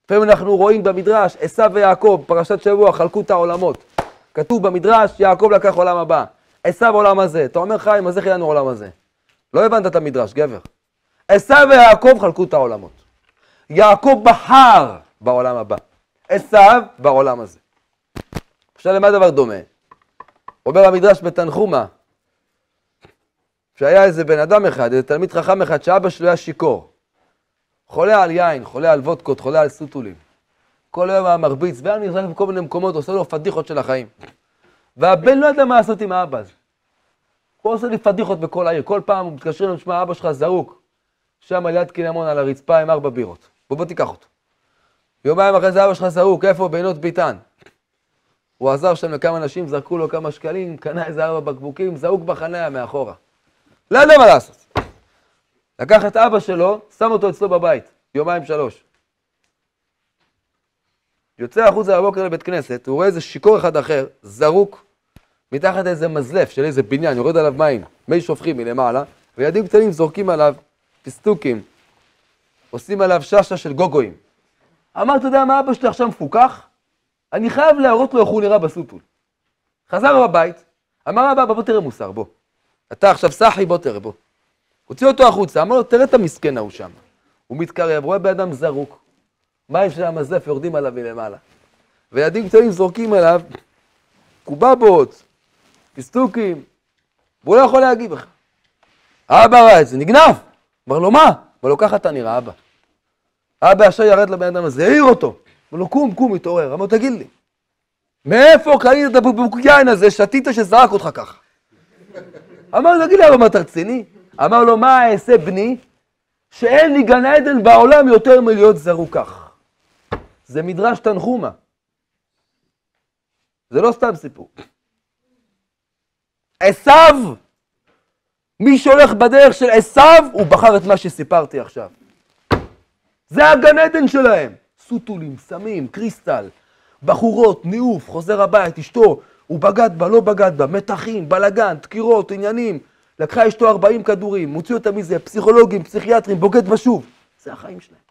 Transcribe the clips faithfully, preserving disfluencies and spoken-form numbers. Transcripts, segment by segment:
לפעמים אנחנו רואים במדרש, עשיו ויעקב, פרשת שבוע, חלקו את העולמות. כתוב במדרש, יעקב לקח עולם הבא. עשיו עולם הזה. אתה אומר חיים, אז איך יהיה לנו עולם הזה? לא הבנת את המדרש, גבר. עשיו ויעקב חלקו את העולמות. יעקב בחר בעולם הבא. עשיו בעולם הזה. עכשיו למה דבר דומה? אומר המדרש בתנחומה, שהיה איזה בן אדם אחד, איזה תלמיד חכם אחד, שאבא שלו היה שיכור. חולה על יין, חולה על וודקות, חולה על סוטולים. כל היום היה מרביץ, והיה נרזק בכל מיני מקומות, עושה לו פדיחות של החיים. והבן לא יודע מה לעשות עם האבא הזה. הוא עושה לי פדיחות בכל העיר, כל פעם הוא מתקשר לנו, שמה, אבא שלך זרוק. שם על יד קינמון על הרצפה עם ארבע בירות. בוא בוא תיקח אותו. יומיים אחרי זה אבא שלך זרוק, איפה? בעינות ביטן. הוא עזר שם לכמה אנשים, זרקו לו כמה שקלים, קנה איזה ארבע בקבוקים, זרוק בחניה מאחורה. לא יודע מה לעשות. לקח את אבא שלו, שם אותו אצלו בבית, יומיים שלוש. יוצא החוצה בבוקר לבית כנסת, הוא רואה איזה שיקור אחד אחר, זרוק, מתחת איזה מזלף של איזה בניין, יורד עליו מים, מי שופכים מלמעלה, וילדים קטנים זורקים עליו פסטוקים, עושים עליו ששה של גוגויים. אמר, אתה יודע מה, אבא שלי עכשיו מפוקח? אני חייב להראות לו איך הוא נראה בסוטול. חזר בבית, אמר אבא, בוא תראה מוסר, בוא. אתה עכשיו סחי, בוא תראה, בוא. הוציא אותו החוצה, אמר לו, תראה את המסכן ההוא שם. הוא מתקרב, רואה באדם זרוק. מים של המזלף יורדים עליו מלמעלה. וילדים קטנים זורקים עליו, קובבות, פסטוקים, והוא לא יכול להגיב לך. אבא ראה את זה, נגנב. אמר לו, מה? אמר לו, ככה אתה נראה, אבא. אבא ישר ירד לבן אדם הזה, העיר אותו. אמר לו, קום, קום, התעורר. אמר לו, תגיד לי, מאיפה קנית את הבקבוק יין הזה, שתית שזרק אותך ככה? אמר לו, תגיד לי, אבא, מה אתה רציני? אמר לו, מה אעשה בני? שאין לי גן עדן בעולם יותר מלהיות זרוק כך. זה מדרש תנחומה. זה לא סתם סיפור. עשיו, מי שהולך בדרך של עשיו, הוא בחר את מה שסיפרתי עכשיו. זה הגן עדן שלהם. סוטולים, סמים, קריסטל, בחורות, ניאוף, חוזר הבית, אשתו, הוא בגד בה, לא בגד בה, מתחים, בלגן, דקירות, עניינים. לקחה אשתו ארבעים כדורים, מוציא אותה מזה, פסיכולוגים, פסיכיאטרים, בוגד בשוב. זה החיים שלהם.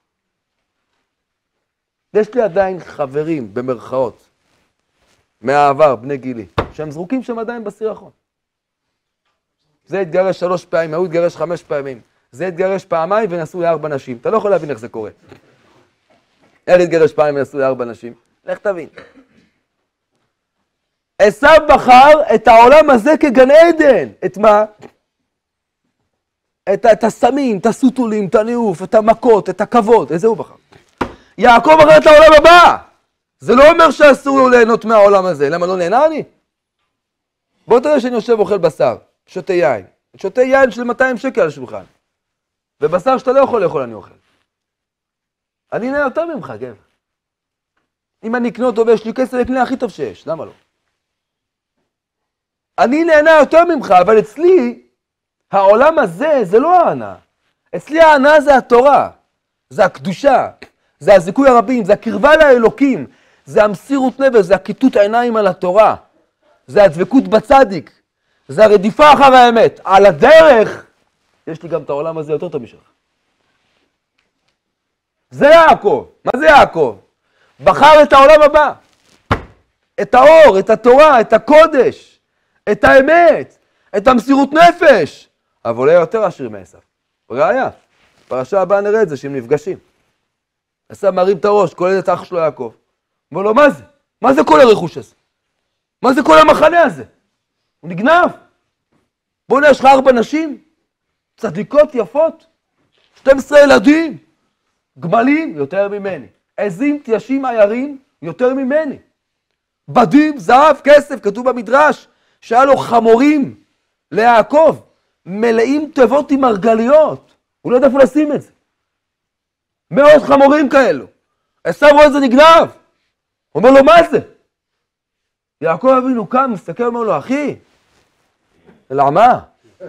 יש לי עדיין חברים, במרכאות, מהעבר, בני גילי, שהם זרוקים שם עדיין בסירחון. זה התגרש שלוש פעמים, הוא התגרש חמש פעמים. זה התגרש פעמיים ונסעו לארבע נשים. אתה לא יכול להבין איך זה קורה. איך התגרש פעמים ונסעו לארבע נשים? לך תבין. עשיו בחר את העולם הזה כגן עדן. את מה? את, את הסמים, את הסוטולים, את הניאוף, את המכות, את הכבוד. איזה הוא בחר? יעקב בחר את העולם הבא. זה לא אומר שאסור לו ליהנות מהעולם הזה. למה לא נהנה אני? בוא תראה שאני יושב אוכל בשר, שותה יין. שותה יין של מאתיים שקל על השולחן. ובשר שאתה לא יכול לאכול אני אוכל. אני נהנה יותר ממך, גבר. אם אני אקנה אותו ויש לי כסף לקנה הכי טוב שיש, למה לא? אני נהנה יותר ממך, אבל אצלי, העולם הזה זה לא ההנאה. אצלי ההנאה זה התורה, זה הקדושה, זה הזיכוי הרבים, זה הקרבה לאלוקים, זה המסירות נפש, זה הכיתות העיניים על התורה, זה הדבקות בצדיק, זה הרדיפה אחר האמת. על הדרך, יש לי גם את העולם הזה יותר טוב משלך. זה יעקב. מה זה יעקב? בחר את העולם הבא. את האור, את התורה, את הקודש, את האמת, את המסירות נפש. אבל הוא היה יותר עשיר מעשיו. ראיה, פרשה הבאה נראה את זה שהם נפגשים. עשיו מרים את הראש, כולל את אח שלו יעקב. אומר לו, מה זה? מה זה כל הרכוש הזה? מה זה כל המחנה הזה? הוא נגנב. בוא נהיה, יש לך ארבע נשים, צדיקות יפות, שתים עשרה ילדים, גמלים יותר ממני, עזים, תיישים, עיירים יותר ממני, בדים, זהב, כסף, כתוב במדרש, שהיה לו חמורים ליעקב, מלאים תיבות עם מרגליות, הוא לא יודע איפה לשים את זה. מאות חמורים כאלו. עשיו רואה את זה נגנב. הוא אומר לו, מה זה? יעקב אבינו קם, מסתכל, אומר לו, אחי, למה?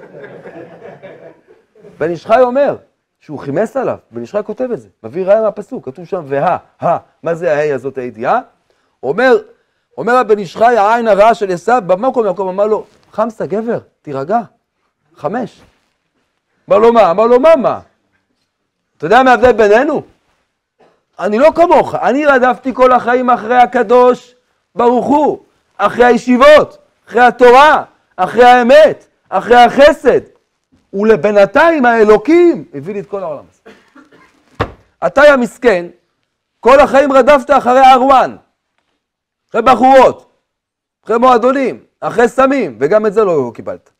בן איש חי אומר, שהוא חימס עליו, בן איש חי כותב את זה, מביא ראיה מהפסוק, כתוב שם, וה, ה, מה זה ההי הזאת הידיעה? הוא אומר, אומר הבן איש חי, העין הרעה של עשיו, במקום יעקב אמר לו, חמסה גבר, תירגע, חמש. אמר לו מה? אמר לו מה, מה? אתה יודע מה ההבדל בינינו? אני לא כמוך, אני רדפתי כל החיים אחרי הקדוש ברוך הוא, אחרי הישיבות, אחרי התורה, אחרי האמת, אחרי החסד. ולבינתיים האלוקים הביא לי את כל העולם הזה. אתה יא מסכן, כל החיים רדפת אחרי ארואן, אחרי בחורות, אחרי מועדונים, אחרי סמים, וגם את זה לא קיבלת.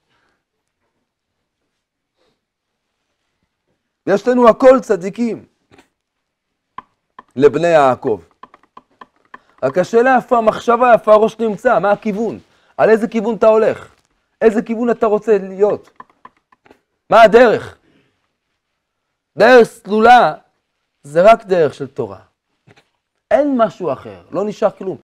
יש לנו הכל צדיקים לבני יעקב. רק השאלה איפה המחשבה, איפה הראש נמצא, מה הכיוון? על איזה כיוון אתה הולך? איזה כיוון אתה רוצה להיות? מה הדרך? דרך סלולה זה רק דרך של תורה. אין משהו אחר, לא נשאר כלום.